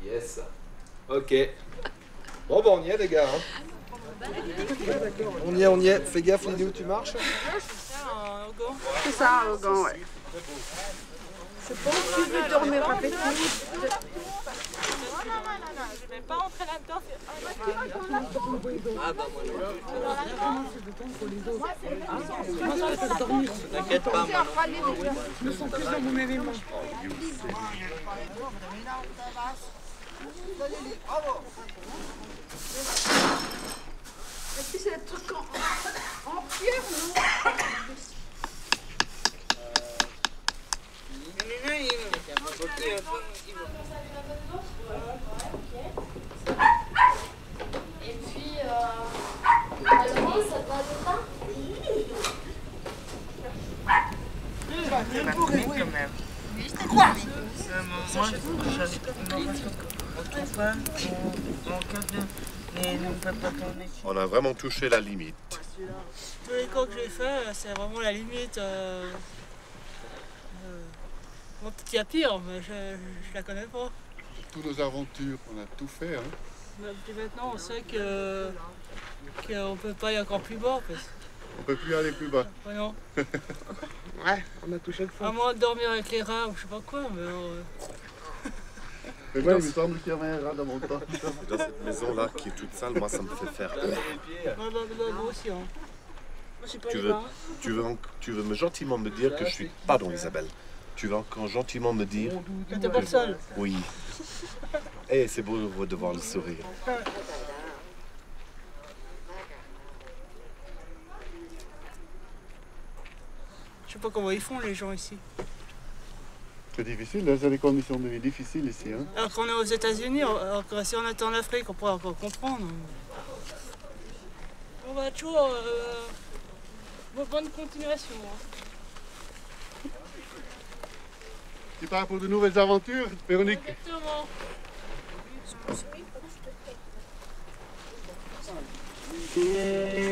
Yes. Ok. Bon, bah on y est, les gars. Hein. On y est. Fais gaffe, Lily, où tu marches. C'est ça, un gant, ouais. Je pense que tu veux dormir avec nous. Non, je vais pas rentrer là-dedans. Ah bah moi non. T'inquiète pas, moi non. Je me sens plus dans mon élément. Est-ce que c'est un truc en pierre, non? Et puis, alors, ça va dedans. Quoi? On a vraiment touché la limite. Tous les camps que j'ai fait, c'est vraiment la limite. Bon, peut-être qu'il y a pire, mais je la connais pas. Toutes nos aventures, on a tout fait. Hein. Puis maintenant, on sait qu'on peut pas aller encore plus bas. On peut plus aller plus bas. Ouais, non. Ouais, on a touché le fond. À moins de dormir avec les rats ou je sais pas quoi, mais... Mais moi, il me semble qu'il y avait un rat dans mon temps. Dans cette maison-là qui est toute sale, moi ça me fait faire peur. Moi aussi, hein. Moi, je suis pas Tu veux gentiment me dire que je suis... Pardon Isabelle. Tu vas encore gentiment me dire... Que t'es pas le seul. Oui. Eh, c'est beau de voir le sourire. Je sais pas comment ils font les gens ici. C'est difficile, hein, c'est des conditions de vie difficiles ici. Hein. Alors qu'on est aux États-Unis, alors que si on était en Afrique, on pourrait encore comprendre. On va toujours... bonne continuation. Hein. Tu pars pour de nouvelles aventures, Véronique? Exactement. Oui.